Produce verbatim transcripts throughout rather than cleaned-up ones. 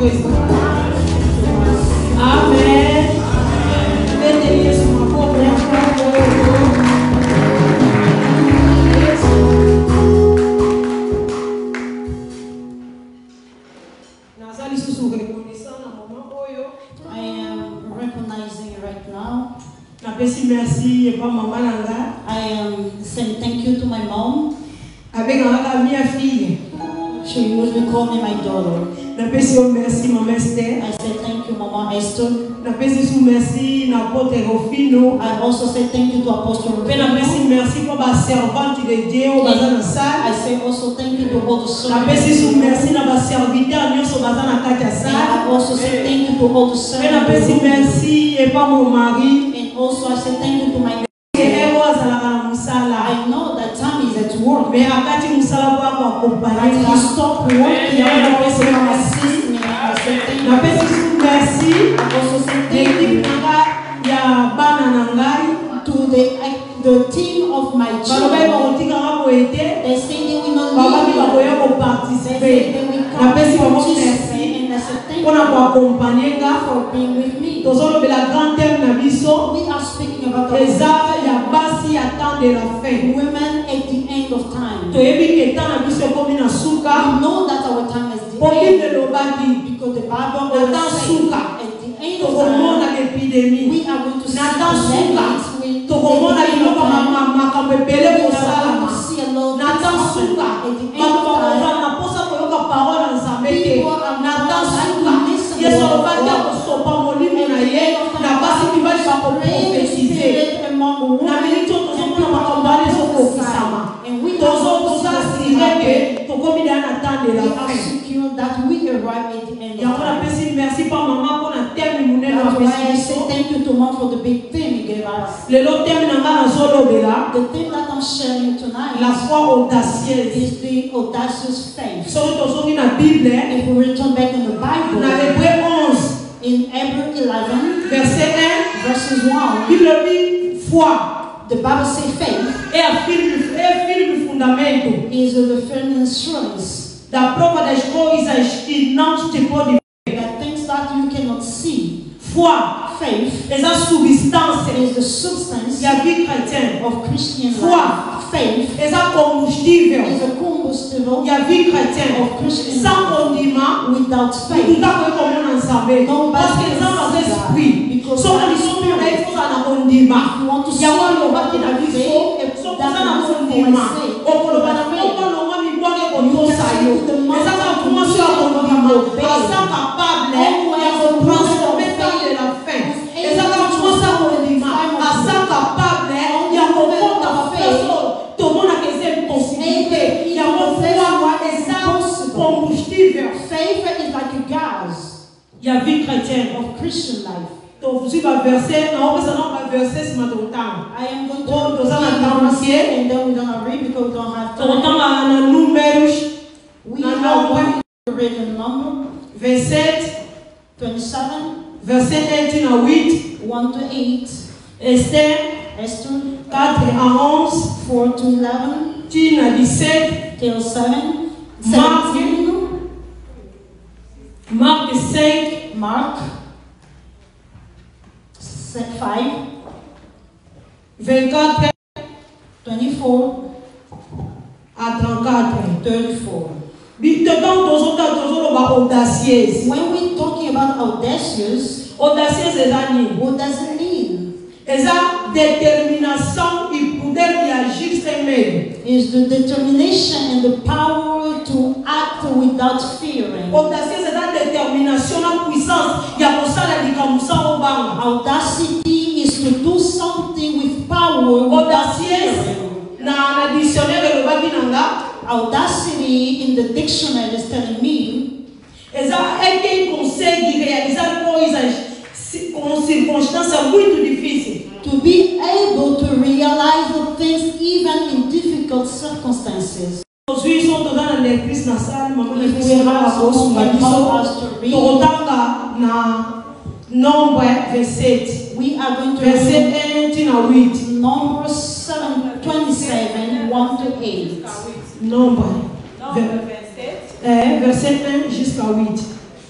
présent. Amen. Mettez sur ma propre I am recognizing right now. Merci et pas maman nanga. I am saying thank you to my mom. Avec la mia fille. She usually call me my daughter. Merci maman Esther. I say thank you, Mama Esther. Merci n'apôtre Rufino. I also say thank you to Apostle Rufino. Merci pour ma servante de Dieu au bazar na salle. I say also thank you to all the servants. Merci na ba serviteur nyonso bazar na kati ya salle. I also say thank you to all the servants. Merci et pas mon mari. And also I say thank you to my I know that time is at work. Mais akati musala kwa kwa compagnie, he stop work. He na also assist me. I say thank you. Na pesi merci. I also say thank you ya bana nangai to the the team of my children. They say they will not leave me. They say they will come to see, and I say thank you for being with me. We are speaking about the women at the end of time. We know that our time is the end, because the Bible always says at the end of time we are going to see pandemics. We are going to see a lot of things happen. At the end of time, people are not going to listen to the among women, and people are and we are secure that we arrive at the end of time. That's why I say thank you to Mom for the big thing He gave us. The thing that I'm sharing tonight is the audacious faith. If we return back in the Bible, in Hebrews eleven, verses one, the Bible says faith is the firm assurance da prova das coisas que não te pode ver. That things that you cannot see. Foi, faith, essa substância is the substance da vida cristã. Of Christian foi, life. Faith, essa combustível is a combustible da vida cristã. Of Christian Sans condiment, without faith. Não dá como não saber. Parce que nós não temos esprit. Só que nós somos aí que na condiment. You want to see ya walo baki na faith, biso. Só que na condiment. Okoloba na moko no ngami kwake kotosa yo. Eza ka commencer à condiment. Asa capable ya ko transformer dans de la fin. Eza ka commencer à condiment. Asa capable ya ko porta faith. Tout le monde a des possibilités. Ya ko foi eza combustível. Faith is like a gas. Ya vie chrétienne of Christian life. Donc, je vais verser, non, ça n'a pas versé ce matin. I am going to oh, to read and then we're going to read because we don't have time. Autant à Números, we are going to read a number. Verset twenty-seven. Verset un à huit. one to eight. Esther. Esther. quatre à onze. four to eleven. Tine à dix-sept. Till seven. Marc. Marc cinq. Mark. five, vingt-quatre, twenty-four, à trente-quatre, thirty-four. When we're talking about audacious, audacious what does it mean? Is a determination e poder de agir sem medo. Is the determination and the power to act without fearing. Audacious é a determinação na puissance e a postura de camução obanga. Audacity is to do something with power. Audacious na na dicionário do Babinanga. Audacity in the dictionary is telling me é quem consegue realizar coisas com circunstâncias muito difíceis. To be able to realize the things even in difficult circumstances. Os juízes são toda na lectrice na sala, mamãe If we have someone can help us to read, totanga na Nombre verset. We are going to verset un à huit. Number seven, twenty-seven, one to eight. Nombre. Verset un jusqu'à huit.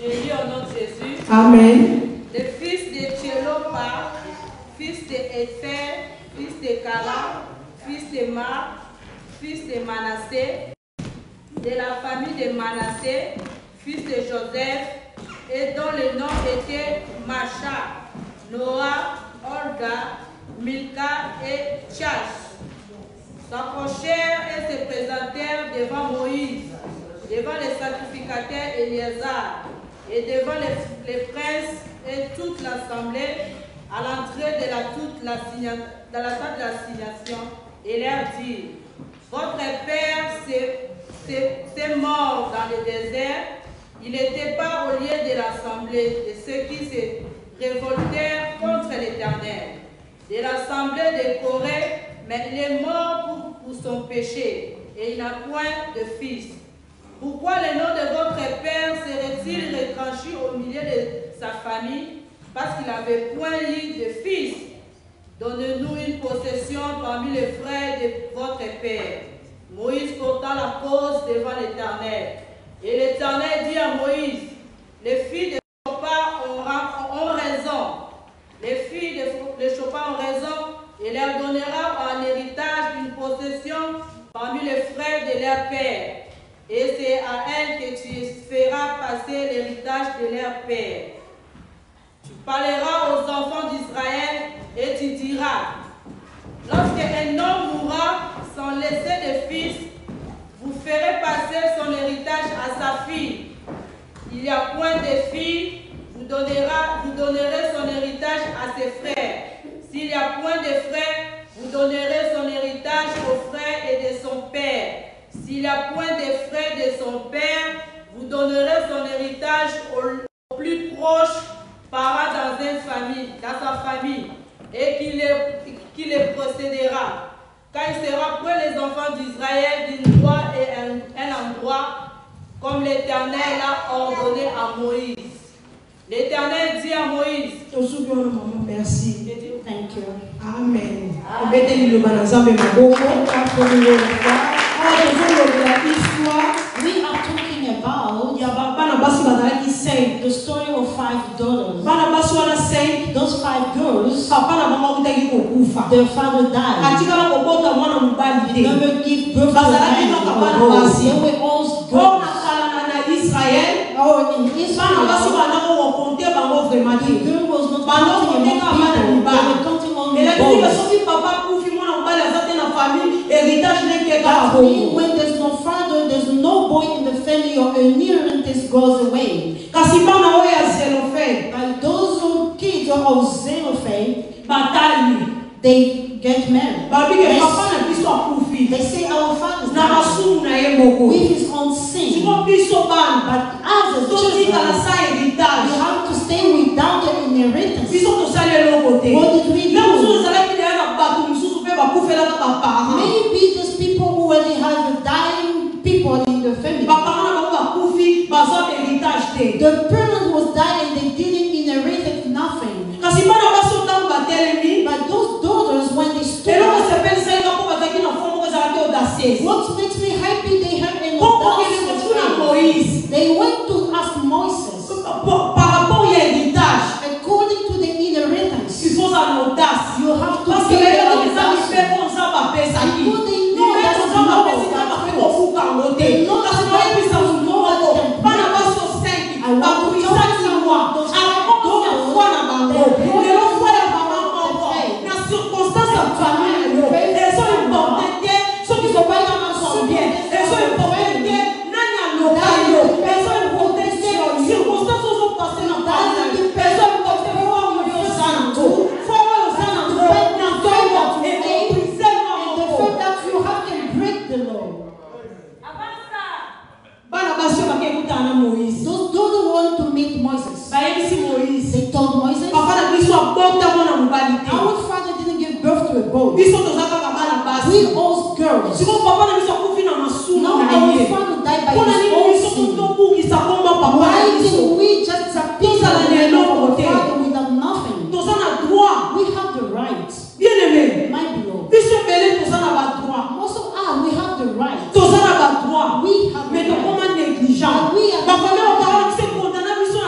Je lis au nom de Jésus. Amen. Les fils de Tchélopa, fils de Éther, fils de Kala, fils de Mar, fils de Manassé, de la famille de Manassé, fils de Joseph, et dont les noms étaient Macha, Noah, Olga, Milka et Tchash, s'approchèrent et se présentèrent devant Moïse, devant les sacrificateurs Éléazar, et devant les, les princes et toute l'assemblée, à l'entrée de la, toute la, dans la table de l'assignation, et leur dit: votre père s'est mort dans le désert, il n'était pas au lieu de l'assemblée de ceux qui se révoltèrent contre l'Éternel, de l'assemblée de Corée, mais il est mort pour, pour son péché, et il n'a point de fils. Pourquoi le nom de votre père serait-il retranché au milieu de sa famille, parce qu'il n'avait point eu de fils? Donnez-nous une possession parmi les frères de votre père. Moïse porta la cause devant l'Éternel. Et l'Éternel dit à Moïse: les filles de Chopa ont, ont raison. Les filles de, de Chopa ont raison, et leur donnera en héritage une possession parmi les frères de leur père. Et c'est à elles que tu feras passer l'héritage de leur père. Tu parleras aux enfants d'Israël et tu diras: lorsque un homme mourra sans laisser de fils, vous ferez passer son héritage à sa fille. Il n'y a point de fille, vous, donnera, vous donnerez son héritage à ses frères. S'il n'y a point de frères, vous donnerez son héritage aux frères et de son père. S'il n'y a point de frères de son père, vous donnerez son héritage au, au plus proche parent dans, une famille, dans sa famille, et qu'il les, qu'il les procédera. Quand il sera près les enfants d'Israël d'une loi et un, un endroit, comme l'Éternel a ordonné à Moïse. L'Éternel dit à Moïse: merci. Thank you. Amen. We are talking about the story of five daughters. Those five girls, their father died. He never gave birth to a man or boy. They were all girls. Oh, in Israel, the girl was not counting among people. They were counting only boys. That means when there's no father, there's no boy in the family, or an inheritance goes away. But those who kids of Zelophehad, they get married. They, they say our fathers died with his own sin. But as a children, we have to stay without the inheritance. What did we do? Maybe those people who already have dying people in the family. The parent was dying and they didn't inherit nothing. But those daughters, when they stood up, what makes me happy, they have an audacious. They went to ask Moses. According to the inheritance, you have to be an audacious. Because they know that's not God. They know that's not nobody can break. I want to talk to you about those five daughters. They brought the fire of the faith. And family of faith. Elles sont importantes. Ceux qui sont pas dans son bien. Elles sont importantes. Elles sont importantes. Circonstances sont passées dans ta vie. Elles sont importantes. Those don't want to meet Moses. They told Moses, our father didn't give birth to a boy. We all girls. Now our father died by his own sin. Why didn't we just appease the name of our father without nothing? We have the right. My beloved. Most of us, we have the right. We have the right. We are the right.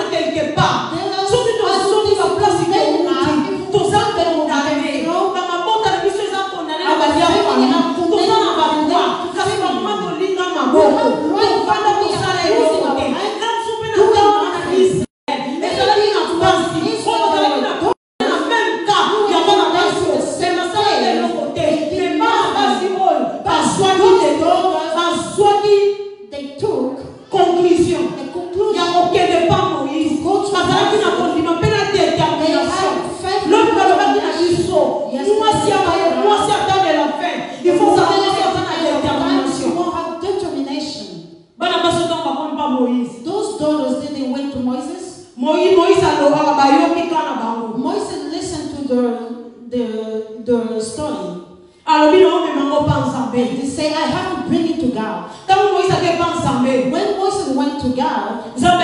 Moses listened to the the the story. And they say, I have to bring it to God. When Moses went to God, God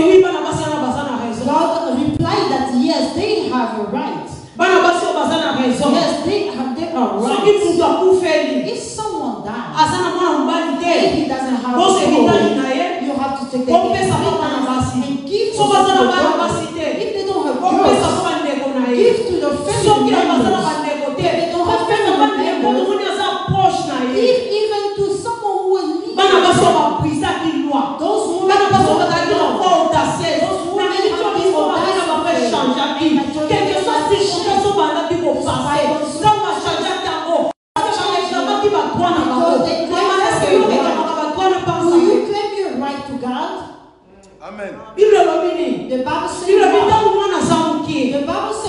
replied that yes, they have a right. Yes, they have they are right. If someone dies, if he doesn't have a soul, you have to take the inheritance and give to the brothers. If they don't have girls, give to the family members. If they don't have family members, give even to someone who is needy. Those women those women have been audacious. Do you claim your right to God? Amen. The Bible says, the Bible says,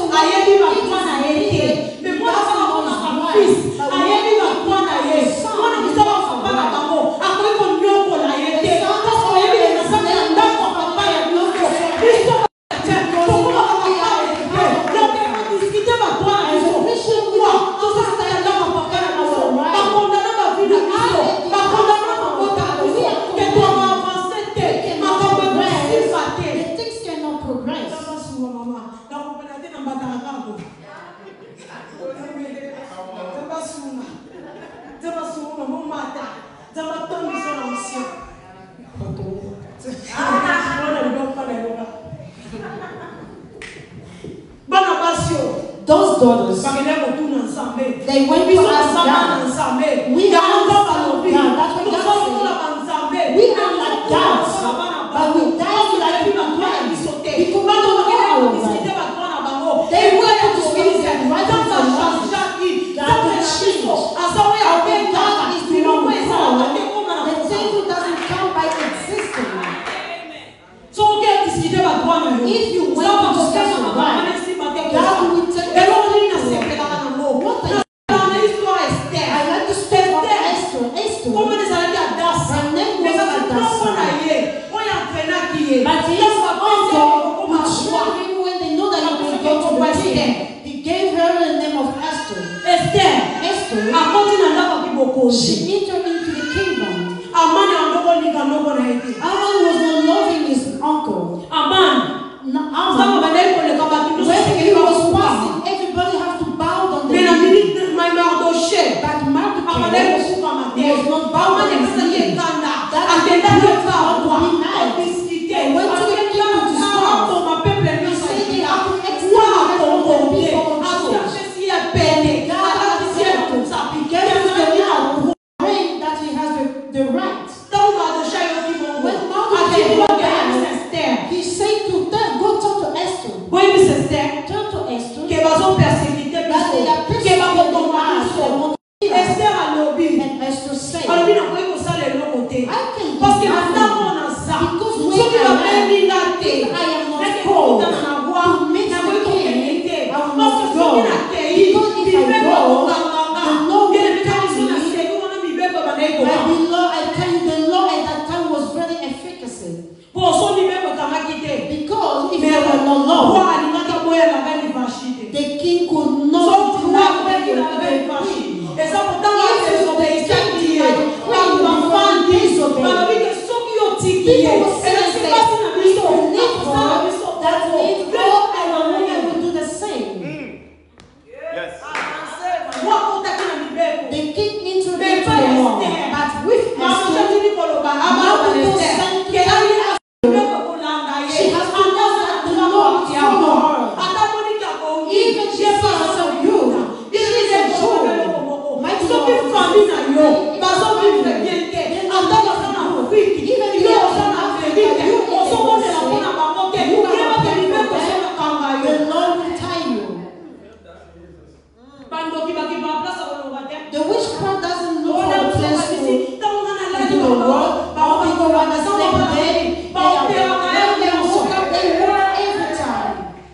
those daughters, they went to ask God. We are not God. That's what God said. We are like gods, but we die like people because we don't know our right. They went to speak and right from God will change. Our God is the one who calls. The thing who doesn't come by existing. So if you went to discuss your right, God will take it. What are you I like to speak of Esther. Esther. Her name was Hadassah. But his uncle would show him when they know that he will go to the king. He gave her the name of Esther. Esther. Esther. She entered into the kingdom. Aman was not loving his uncle. Aman. No, Aman. When he was passing, everybody has to bow down their knees. But Mardochai was not bowed on his knees. That is the part to be nice. They went to the king to discuss. He said they have to extend the people of Jews. And God has said to be careful the man who claims that he has the, the right. When Mardochai got back, he said to them, go talk to Esther. Turn to Esther. That they are persecuting the man. And Esther said, I can do nothing because when I am, if I am not called to meet the king, I will not go. Because if I go, the Lord will tell me. My beloved, I tell you, the law at that time was very efficacy. Because if there were no law, the king could not deny the queen. If the king denied the queen, people will say, if you need her, that means all our women will do the same. Yes. The king introduced the law, but with Esther, Mardochai sent to tell her she has to know that the Lord is for her. Even she says so good. She is a Jew. My Lord is even if you are from Africa, you also want to say, you are not paying for them, the Lord will tie you. The witchcraft doesn't look for a place to do the work. All people want to sleep there. They are there, they work every time.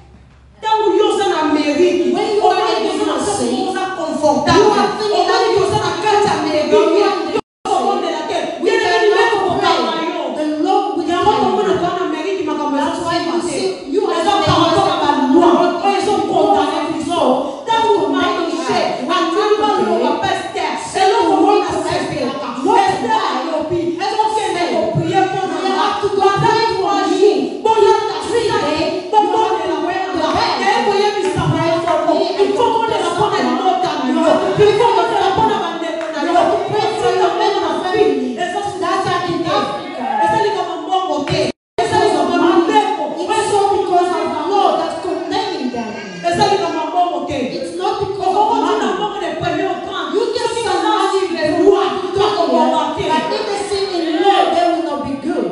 When you are in the say, you are thinking that you are for your family. You have to pray for your men and family that are in Africa. It's also because of the law that's condemning them. It's not because of money. You can say money is the law, but if they sin in law, they will not be good.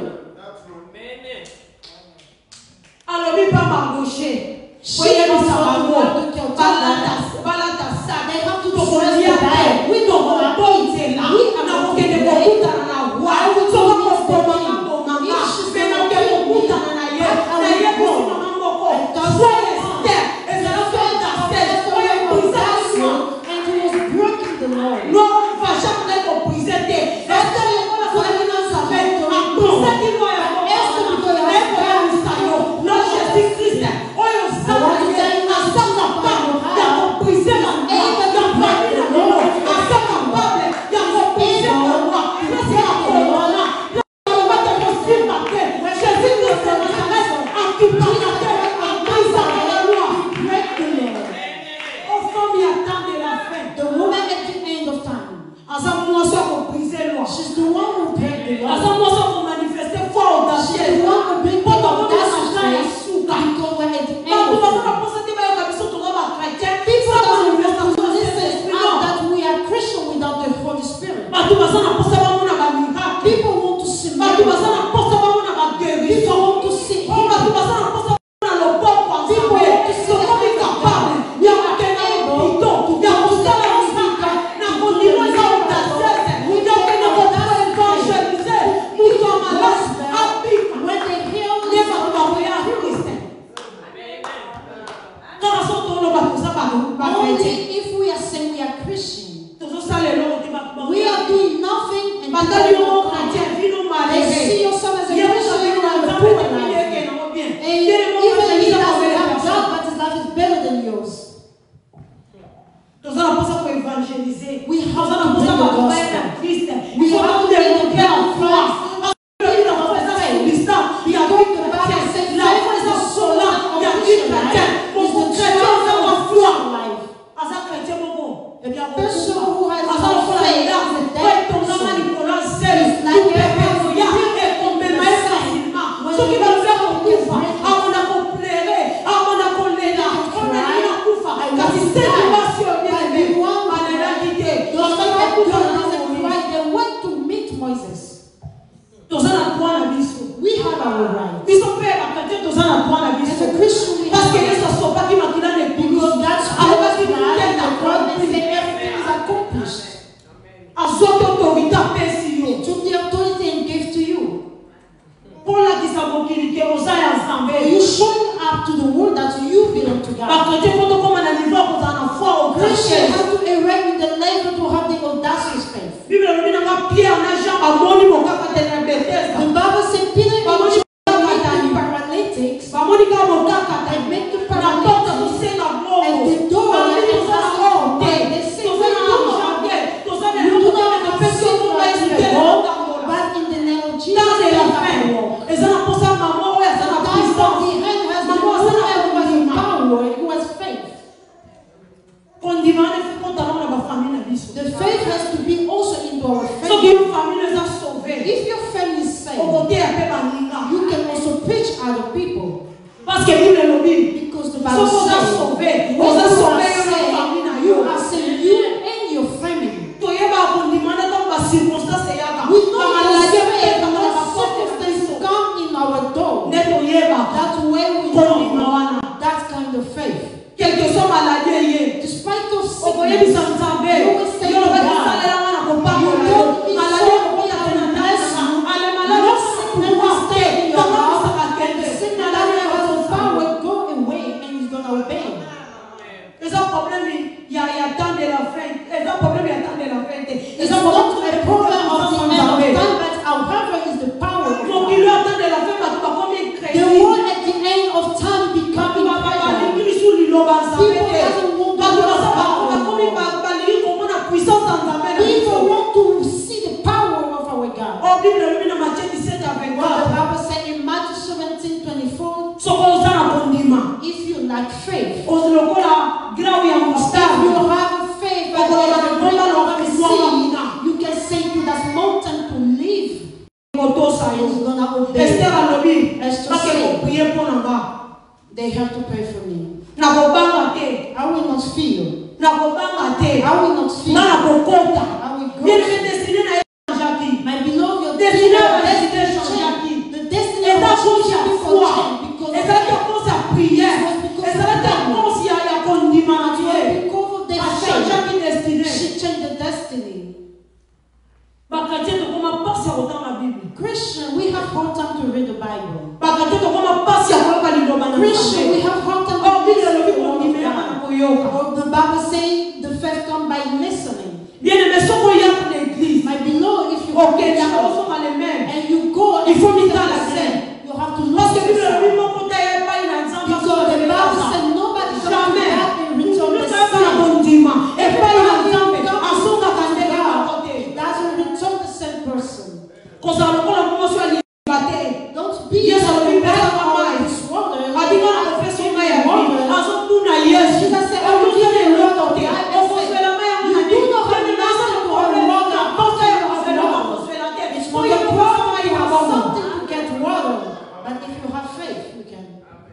Alors, il va m'embaucher. She is not the one to kill Balata, balata, ça. They have to Donc, destroy on y a the bag. oui, donc, on a beau y être là. On a beau qu'il y ait des beaucoup dans la voie. On a beau pour maman, pour maman. Mais on a beaucoup dans la yeux. La yeux pour si maman beaucoup. Soyez stère. Et c'est la fin d'astère. Soyez brisation. And he was breaking the law. Non, on ne va jamais être brisé. Est-ce que les gens sont venus dans sa vie? Brisé qui doit y avoir. Est-ce que vous doyez avoir un saillot? Non, Jésus-Christ. Oh, il y a un saillot. Un saillot. Il y a un brisé dans la vie. Il y a un brisé dans la vie. Un saillot. Il y a un brisé dans la vie. C'est la colonne. Le matin, je suis matin. Jésus-Christ de Nazareth. En quittant la terre. En brisant la loi. Break the law. Aux femmes, il attend de la fin. The woman at the end of time. Ensemble, moi, ça pour briser la loi. She's the one who break the law. Ensemble, moi, ça pour manifester foi She's audacieuse. the one who bring the Pour audacious audacieuse. faith because we're at the end Quand of vous time. avez pensé que vous avez besoin de la chrétien, People ça va don't nous want faire to ça. listen Non. that we are Christian without the Holy Spirit. Batu basana posa bamu na bamiracle. People want to see Batu miracles. basana posa bamu na People baguérison. want to see Oh, batu healing. basana posa bamu na loboko People ensemble. want to see So comme capable, il y a un kena bito, il y a un sala musika, na continue ça audacieuse. Il y a un kena évangéliser, muto malade, habite. When they heal Ne va pas envoyer à Christ. Quand on sort dans le bateau, ça va nous pas chrétien. only if we are saying we are Christian. Toujours ça les lots de bateau. We are doing nothing and Bataille doing au nothing. chrétien, vie nous They malheureux. see yourself as a Il y a des Christian gens qui and ont a un poor peu de life. qui n'ont bien. And Il y a des moments even où he ils ont doesn't enlevé have a la job, but his life is better than yours. Nous allons pas ça pour évangéliser. We Nous have allons to pas ça bring the pour gospel. faire un Christ. We Il faut have nous to démontrer bring en the foi. gospel. Parce que nous avons fait ça sur l'histoire. Il y a deux chrétiens. La foi est en cela. Il y a deux chrétiens. Beaucoup de chrétiens ont la foi. À ça, chrétien, mon bon. Eh bien, mon Person bon. who has À ça, no on fait faith la is a foi. dead Ton nom, person. Nicolas, c'est It's like tout a bébé, il y a et qu'on me met facilement. Ce qui va nous faire qu'on koufa. À mon qu'on plairait. À mon qu'on l'aida. On a dit la koufa. Car si c'est une passion, bien aimé. On a quitté. Those On a people koufa. who cried, they went to meet Moses. Tozana droit na biso. We have our right. Biso pe ba chrétien tozana droit na As biso. a Christian, we Parce have que our Yesu right. asopaki makila ne Because bulu. that's Alors God's parce qu'il plan, nous and God aide makes it everything is accomplished. azoto autorité apesi yo. He took the authority and gave to you. Polakisa mokili ke oza ya Nzambe. You showing up to the world that you belong to Ba God. chrétien faut tokoma na niveau kozala na foi au Christian Christ. have to erect in the level to have the audacious faith. Bible elobi nanga Pierre na Jean bamoni mokaka te na Bethesda. The Bible says Peter and Bamoni John mokaka make tani. the paralytics Bamoni kaka mokaka te. and make the Na porte paralytics tosenga and bongo. the door Bamoni and tozana that's or all. te. They say Tozana we don't argent te. Tozana You do eloko te not na have pesi faith yo like esute the na Lord, otambola. but in the name of Jesus, Dans de they la have fin. to walk. Et ça n'a pas ça maman ouais ça n'a That's pas what ça. the hand has the Maman ça n'a woman who pas has ça. power, who has faith. Quand divane fait compte à ma famille na biso. The faith has to be also into our So faith. que une famille les a sauvés. If your family is Au saved, côté un peu baninga. you can also preach other people. Parce que Bible le dit. Because the So Bible qu'on a says, sauvé. when On a you sauvé are une famille na saved, you yo. are saved, you and your family. Toyeba qu'on demande dans ma circonstance yaka. We know Ba the maladie saved peut when dans ma circumstances come in our door. Ne toyeba. That's where we Qu'on know dimawana. that kind of faith. Quelle que soit maladie yé. Despite of Okoye sickness, bisa Nzambe. you will say Yo to ba God, salela wana ko pa ko you la yo. don't be Maladie so ko ya tena bless ndasa. you. Ale No maladie sickness will stay in your Kama house. kusaka And kende. the sickness that has the power go away and he's going to obey. Les autres problèmes, il y a, il y a tant de la fin. Les autres problèmes, il y a tant de la fin. Les It's autres not problèmes, a problem of the end of Nzambe. time, but however is the power of Donc, God. il lui attend de la fin parce que comme il crée. The world at the end of time becoming pregnant. Il sous l'îlot, People doesn't want to Parce que know ça va God. comme il va balayer comme la puissance en Nzambe. People want to see the power of our God. Oh, Bible, le dans Matthieu dix-sept à What the vingt-quatre. Bible said in Matthew seventeen twenty-four, Ce qu'on a dans condiment. if you lack faith, On se le colle à grave et à if moustache. you have faith, On but va you la have is going to obey. Esther a lobby. Esther Parce said, que prier pour nanga. they have to pray for me. Na kobanga te. I will not feel. Na kobanga te. I will not feel. Na kokota. I will go. Bien aimé destiné na Jackie. My beloved, your Destiné destiny na has destiné changed. Jackie. The destiny Et of ta the chose church à before foi. change because Et of ça that. te cause à prière. Et ça te cause à y condimenter na Dieu. Because of their A faith, Jackie destiné. she changed the destiny. Ba chrétien to koma passer autant la Bible. Christian, we have hard time to read the Bible. Ba chrétien to koma passer akoyoka liloba na Christian, we Nzambe. have hard time Oh, to Bible listen elobi to the word of kondimela na God. koyoka. Or the Bible says the faith comes by listening. Bien aimé, soko ya pour l'église. My beloved, if you Ok, go to d'accord, church on va les mêmes. and you go Il faut and mettre sit dans la at the scène. scène, you have to Parce que look Bible elobi yourself. mon côté ya pas une Nzambe. Because the Bible said nobody comes to Jamais. God and return the Nous sommes pas same. condiment. Et pas une Nzambe. Asonga kandela à côté. Doesn't return the same person. Quand ça le prend la promotion à liberté. Don't be Yes, like I'll the be better rest than of mine. this world. Adinga na confession ma ya vie. Azo tuna Yesu. Jesus said, Oh, nous sommes les Lord lots. of life. On construit la main à mon ami. You do not have Mais the dans master un to problème, hold on a water. pensé à It's construire la water. construire la terre. It's Oh, not il y a a une problem chose, to il y a have un bon. something to get water. But if you have faith, you can.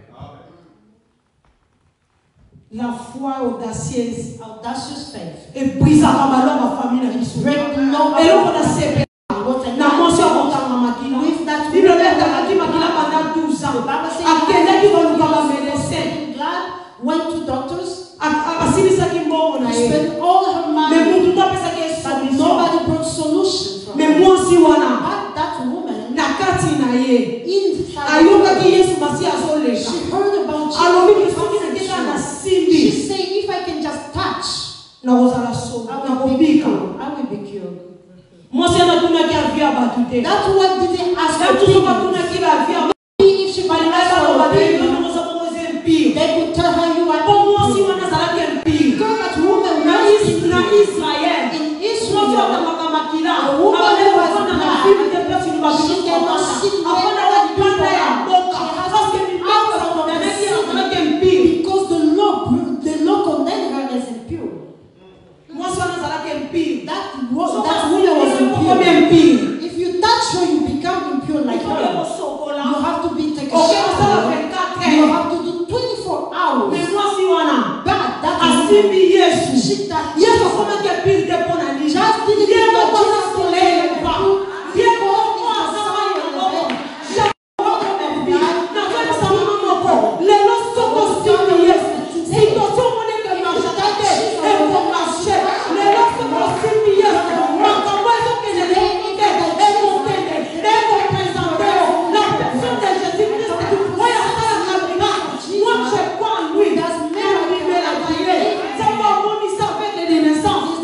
La foi audacieuse Audacious faith. ebrisaka balongo ya famille na biso. Break the law of eloko na sepela what a na mwasi akotanga makila with that bible etangaki makila pendant douze ans akendaki koluka bamédecin blood, went to doctors, asilisaki mbongo na ye spent all her me money, mutu to apesaki ye but solution nobody brought solution from me it. mwasi wana But that woman, na kati na ye inside ayokaki her, yesu masi azoleka she heard about alobi Jesus. soki nakeka na She simbi said, if I can just touch, nakozala so I will be nakobika cured. I will be cured. mwasi anatunaki avi ya bato te That one didn't ask na for tuso people. batunaki bavi ya If she could balingai ask for baloba te people, bino moza bongoza empire they could tell her you are po mwasi evil. wana azalaki empire Because that woman na was Is- na evil. israel In mwasi Israel, akamaka makila a woman abandaki who was kofanda na blind, bible te place ni bato she cannot sit nyonso where afanda other libanda ya people mboka are. She has parce to que be mibeko outside of the bakondanaki city. azalaki empire Because the law, the law condemned her as impure. mwasi wana azalaki empire That, wo- So that mwasi woman was wana impure. akomi empire If you touch her, you become impure like okoki her. kosokola You have to be taken okoki kosala shower. vingt-quatre You heures have to do twenty-four hours. me mwasi wana But that asimbi woman, yesu she touched yesu Jesus. akomaki empire te mpo na nini Just didn't ye know moko Jesus aza was soleil there. leva ye moko azanga yango nakoyebisa mama moko lelo soko simbi yesu situation omoneke marchaka te ekomarche lelo soko simbi yesu makambo ezokende te ekokende ekopresente yo la personne de jésus christ oyo asalaka miracle moi je crois en lui nabimelaka ye nzambe amonisa avec les naissances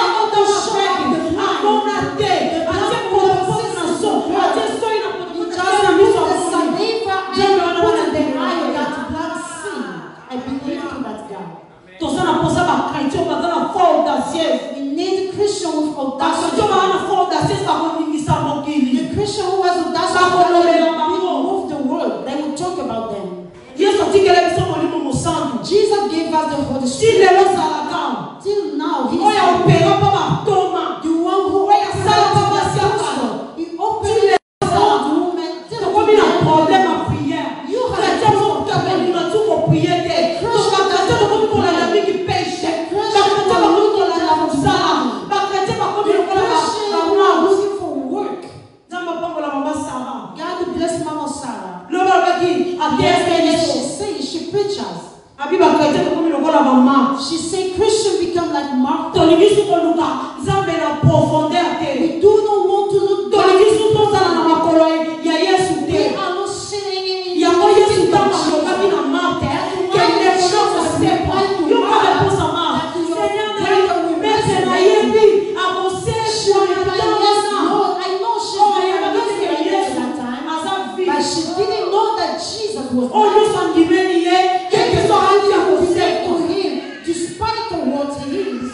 ayakotama amona te atie potopote na so atie soi na potopote na miso The amoni saliva Jambe and wana put wana in the ndenge eye of wana. that blood sin. I believe to that God. toza na posa bakritio baza na foi audacieuse We need Christian with audacity. bakritio baza na foi audacieuse bakoningisa mokili The Christian who was audacious Bakolobela will bango. move the world. They will talk about them. yesu atikela biso molimo mosantu Jesus gave us the Holy ti Spirit. lelo ozalaka Till now, He oyo is opera mpo batoma the one who oyo asala mpo basi ya kala He opened the door to woman. Till tokomi na problème ya prière You have chrétien mokabelinga tu koprie te tokakrétien tokomi kolanda mingi péché bakrétien bakomi kolanda mosala bakrétien bakomi lokola Christian who are bamwa looking for work. nzambe apambola mama sara God bless Mama Sarah. loba alobaki Yes, ateyeke and biso she says, she preaches. abi bakrétien tokomi lokola bama She said Christian become like Martha. tolingi su koluka nzambe na profondeur te We do not want to look down. tolingi su tozala na makolo ya yesu We te are not sitting in yango yesu ntango alobaki na marte kende konakosepa yoka reposa ma seigneur na mese nayebi akosekwana Yes, ntangana Lord, I know she's Oh, not yeah, living yeah, like yes. that time, aza vi but she didn't know that Jesus was oyo nyonso andimeli ye keke so ati ya to kosekwa him, despite of what he is.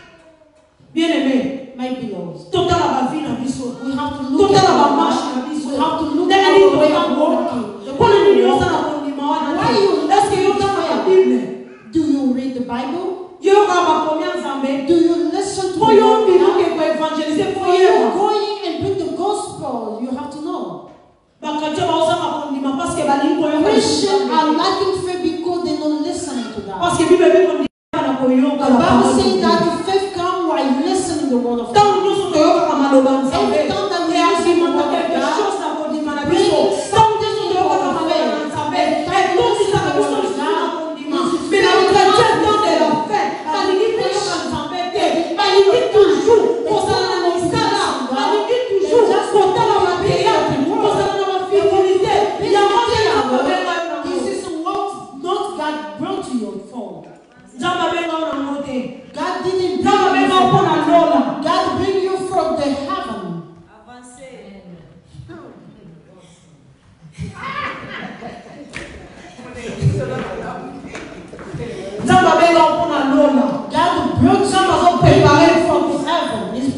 bien aimé My beloved, totala bavi na biso we have to look totala at our bamarshe na life. biso We have to look ndenge at nini the way of totango walking. mpona nini ozala kondima wana Why you te eske yotanaka bible Do you read the Bible? yoyoka bakomi ya nzambe Do you listen to mpo the yo word of mbinoke God? koevangelize mpo For you yeba going and bring the gospel, you have to know. word of God. Every time that we listen to the word of God, bring something into our faith. And time to listen to the word of God. Mais la chrétienne de la fête, elle dit toujours, elle dit toujours, pour ça la misala, elle dit toujours, pour ça la matériel, pour ça la fidélité. Il y a un This is what not God brought to your phone. God didn't bring you from God bring you from the heaven. God brought you prepared from the heaven. His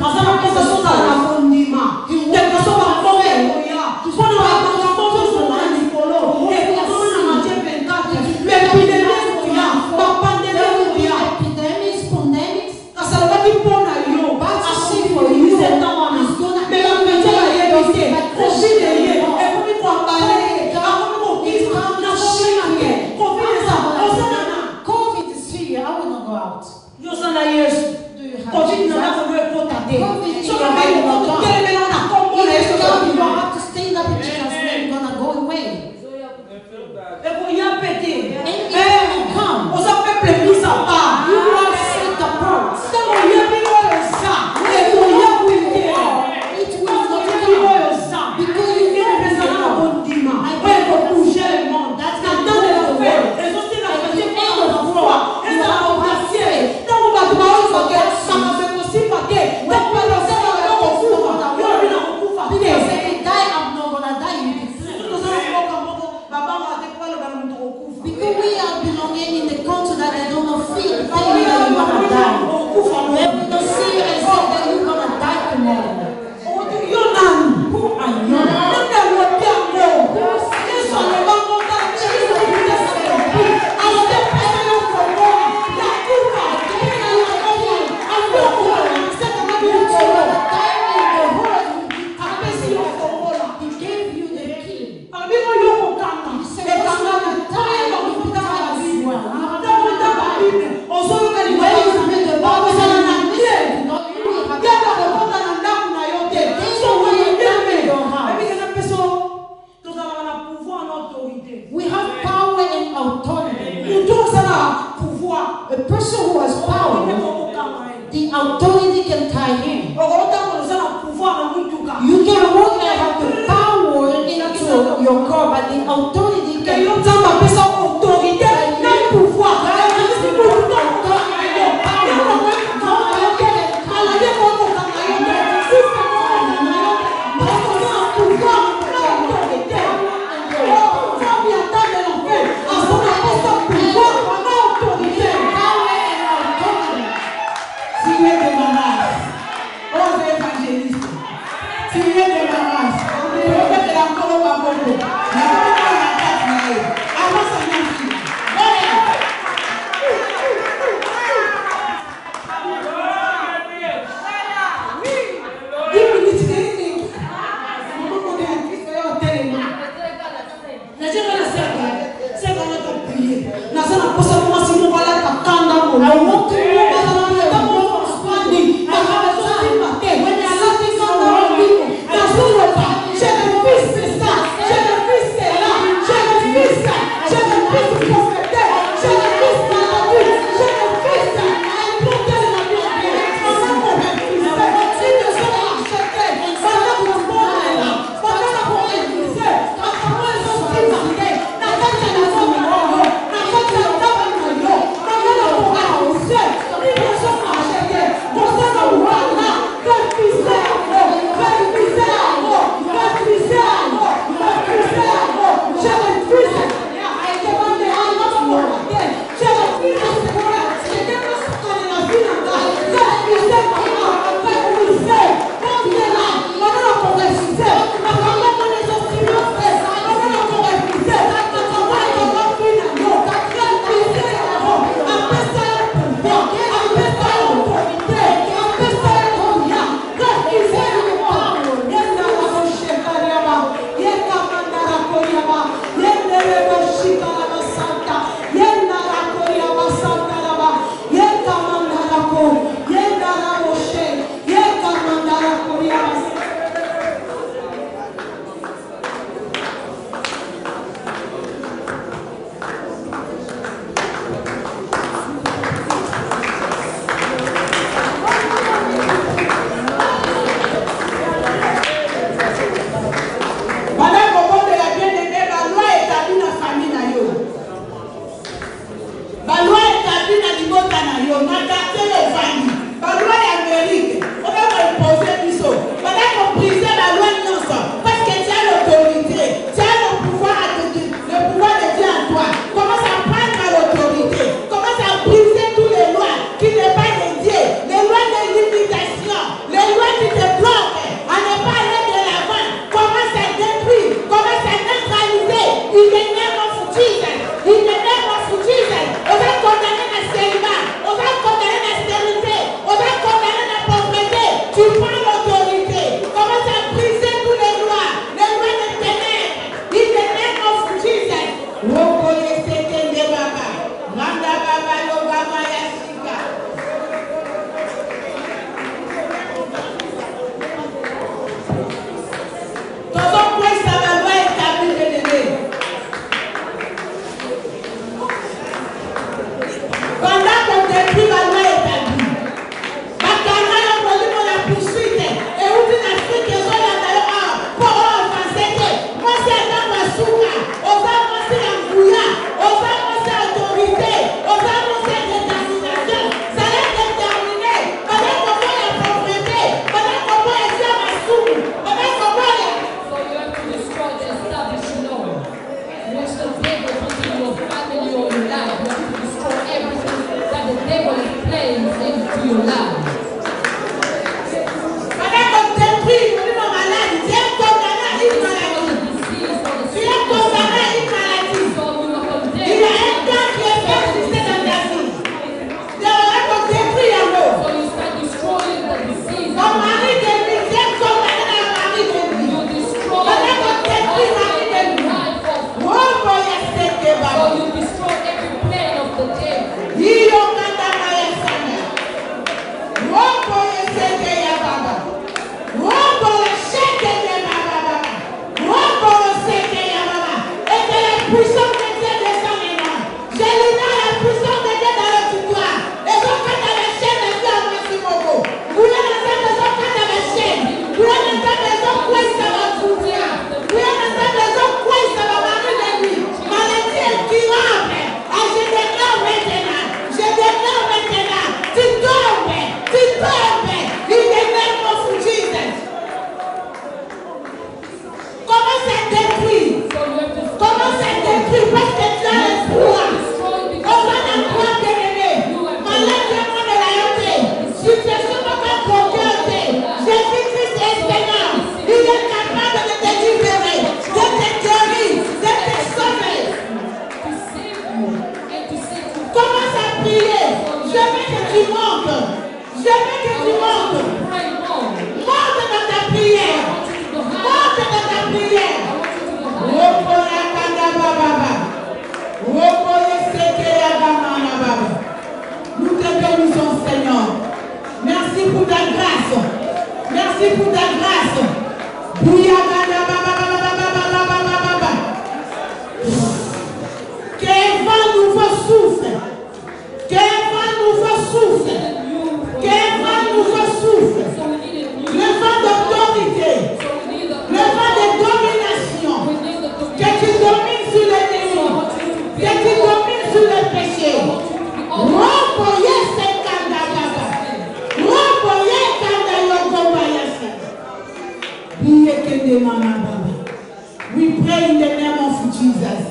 We pray in the name of Jesus.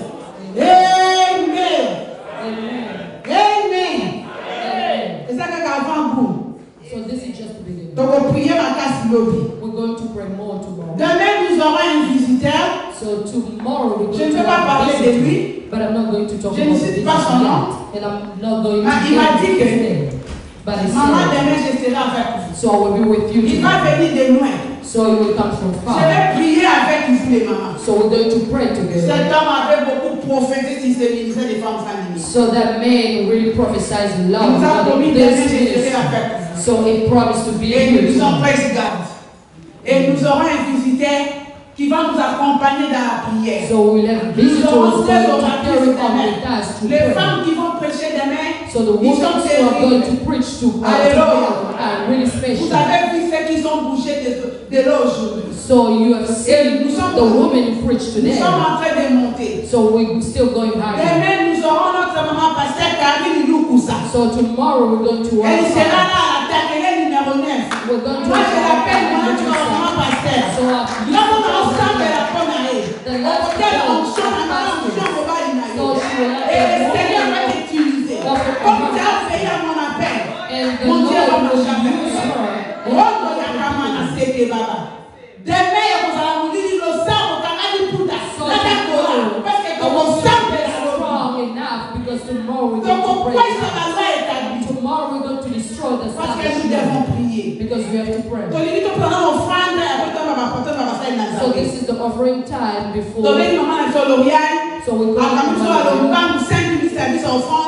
Amen. Amen. Amen. Amen. Et ça que avant vous. So this is just the beginning. Donc on prier ma casse lobby. We're going to pray more tomorrow. Demain nous aurons un visiteur. So tomorrow we're Je going ne to vais pas have a parler de visitor, lui. but I'm not going to talk Je ne about cite this pas son nom. yet, and I'm not going to Ah, il m'a dit name que- his name. But he Maman, said, demain je serai avec vous. so I will be with you Il va tomorrow. venir de loin. So you will come from Je far. vais prier avec vous les mamans. So we're going to pray Cet together. homme avait beaucoup prophétisé sur ce ministère des femmes féminines. So that man really prophesies Il love nous a about promis this demain je serai ministry. avec vous. So he promised to be Et here nous sommes tomorrow. présidents. Et nous aurons un visiteur qui va nous accompagner dans la prière. So we'll have visitors going to carry on with us to Les pray. femmes qui vont prêcher demain, So the ils women sont who are going terribles. to preach to uh, Alléluia. tomorrow are really Vous special. avez vu ceux qui sont bougés de, de là aujourd'hui. So you have seen the women who preach Nous today. sommes en train de monter. So we're still going higher. Demain, nous aurons notre maman pasteur Karine Lukusa. So tomorrow we're going to work. Elle sera là à la table, elle est numéro neuf. We're going to Moi je l'appelle, moi work. tu vas vraiment pasteur. So I've Là on a used ensemble the la bonne année. The last Peut-être girl, on chante, on va on chante, on va y aller. So she will have Et le the Seigneur va woman t'utiliser. of the Comme tu command. as fait à mon appel. And the Mon Dieu va Lord will marcher avec use toi. her. Rondo ya kamana seke baba. Demain ya kozala mulili lo sambo kangani puta. So Nata kola. Parce que I comme want to sambo be ya lo. strong enough because tomorrow we're Donc going to on pray. prie ça va là établi. Tomorrow we're going to destroy the Parce que nous devons establishment prier. because we have to pray. Donc il dit que pendant l'offrande après toi va porter va passer na So this is the offering time before. Donc les maman na so l'orial. So we're going Akamuso to alo mbangu cinq minutes service offrande.